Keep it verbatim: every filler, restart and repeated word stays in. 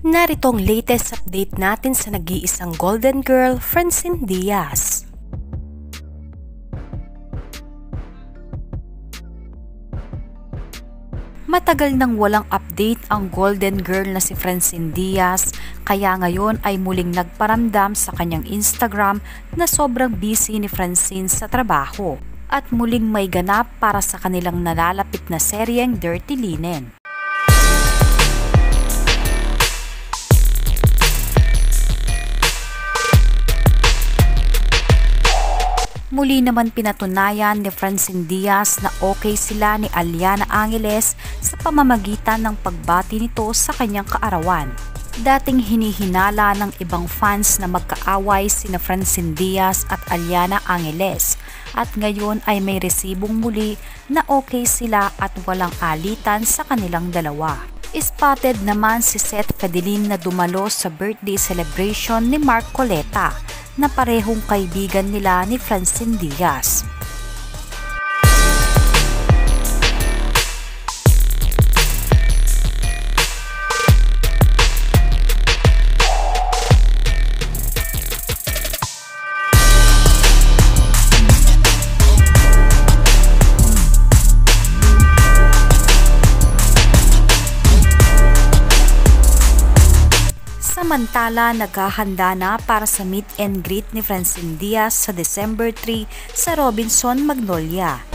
Narito ang latest update natin sa nag-iisang golden girl, Francine Diaz. Matagal nang walang update ang golden girl na si Francine Diaz, kaya ngayon ay muling nagparamdam sa kanyang Instagram na sobrang busy ni Francine sa trabaho at muling may ganap para sa kanilang nalalapit na seryeng Dirty Linen. Muli naman pinatunayan ni Francine Diaz na okay sila ni ALYANNA Angeles sa pamamagitan ng pagbati nito sa kanyang kaarawan. Dating hinihinala ng ibang fans na magkaaway sina Francine Diaz at ALYANNA Angeles at ngayon ay may resibong muli na okay sila at walang alitan sa kanilang dalawa. Spotted naman si Seth Fedelin na dumalo sa birthday celebration ni Mark Coleta na parehong kaibigan nila ni Francine Diaz. Samantala, naghahanda na para sa meet and greet ni Francine Diaz sa December three sa Robinson, Magnolia.